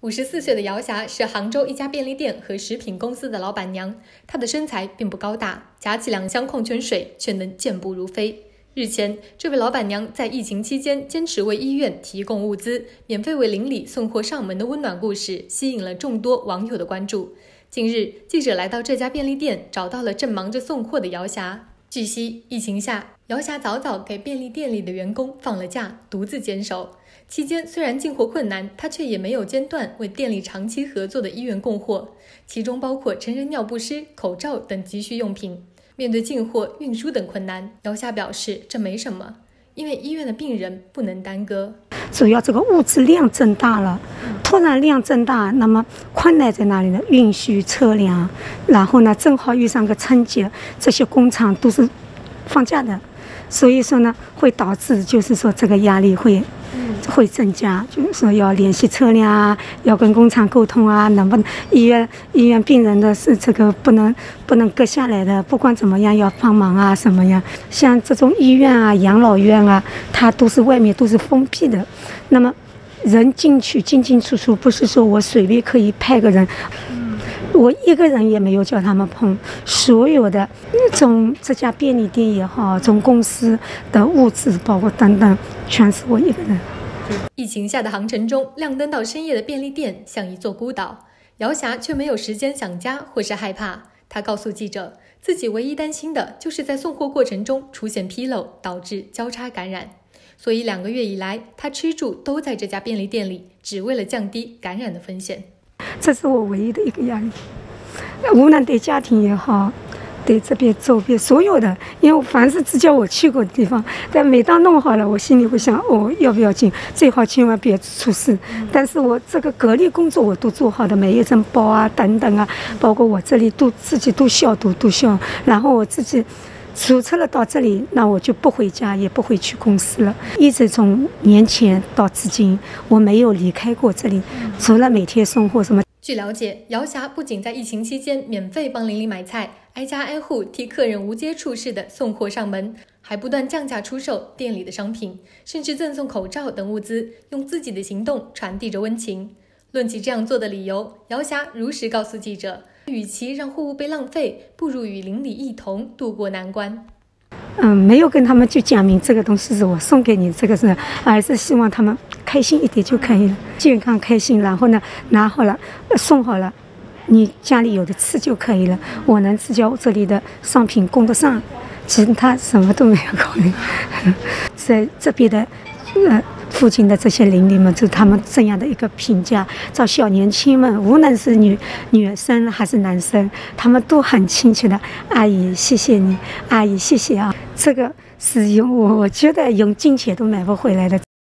54岁的姚霞是杭州一家便利店和食品公司的老板娘，她的身材并不高大，夹起2箱矿泉水却能健步如飞。日前，这位老板娘在疫情期间坚持为医院提供物资，免费为邻里送货上门的温暖故事，吸引了众多网友的关注。近日，记者来到这家便利店，找到了正忙着送货的姚霞。据悉，疫情下，姚霞早早给便利店里的员工放了假，独自坚守。期间虽然进货困难，她却也没有间断为店里长期合作的医院供货，其中包括成人尿不湿、口罩等急需用品。面对进货、运输等困难，姚霞表示这没什么，因为医院的病人不能耽搁。 主要这个物资量增大了，突然量增大，那么困难在哪里呢？运输车辆，然后呢，正好遇上个春节，这些工厂都是放假的，所以说呢，会导致就是说这个压力会增加，就是说要联系车辆啊，要跟工厂沟通啊，能不能医院病人的是这个不能割下来的，不管怎么样要帮忙啊什么样。像这种医院啊、养老院啊，它都是外面都是封闭的，那么人进去进进出出，不是说我随便可以派个人。我一个人也没有叫他们碰，所有的从这家便利店也好，从公司的物资包括等等，全是我一个人。 疫情下的杭城中，亮灯到深夜的便利店像一座孤岛，姚霞却没有时间想家或是害怕。她告诉记者，自己唯一担心的就是在送货过程中出现纰漏，导致交叉感染。所以2个月以来，她吃住都在这家便利店里，只为了降低感染的风险。 这是我唯一的一个压力，无论对家庭也好，对这边周边所有的，因为凡是只叫我去过的地方，但每当弄好了，我心里会想，要不要进？最好千万别出事。但是我这个隔离工作我都做好的，每一层包啊等等啊，包括我这里自己都消毒，然后我自己注册了到这里，那我就不回家，也不会去公司了。一直从年前到至今，我没有离开过这里，除了每天送货什么。 据了解，姚霞不仅在疫情期间免费帮邻里买菜，挨家挨户替客人无接触式的送货上门，还不断降价出售店里的商品，甚至赠送口罩等物资，用自己的行动传递着温情。论起这样做的理由，姚霞如实告诉记者，与其让货物被浪费，不如与邻里一同度过难关。 没有跟他们去讲明这个东西是我送给你，这个是，而是希望他们开心一点就可以了，健康开心，然后呢拿好了送好了，你家里有的吃就可以了，我能只叫这里的商品供得上，其他什么都没有考虑。在这边的附近的这些邻里们，就他们这样的一个评价，找小年轻们，无论是女生还是男生，他们都很亲切的，阿姨谢谢你，阿姨谢谢啊，这个是我觉得用金钱都买不回来的。